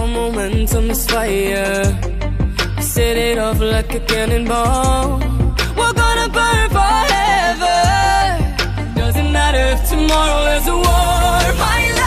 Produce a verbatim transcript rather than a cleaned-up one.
momentum is fire. Set it off like a cannonball. We're gonna burn forever. Doesn't matter if tomorrow is a war. My